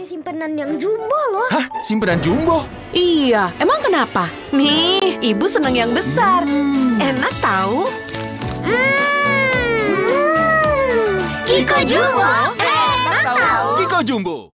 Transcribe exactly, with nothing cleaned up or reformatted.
simpenan yang jumbo loh. Hah? Simpenan jumbo? Iya, emang kenapa? Nih, ibu seneng yang besar. Hmm. Enak tahu. Hmm. Kiko Jumbo. Enak tahu. Kiko Jumbo.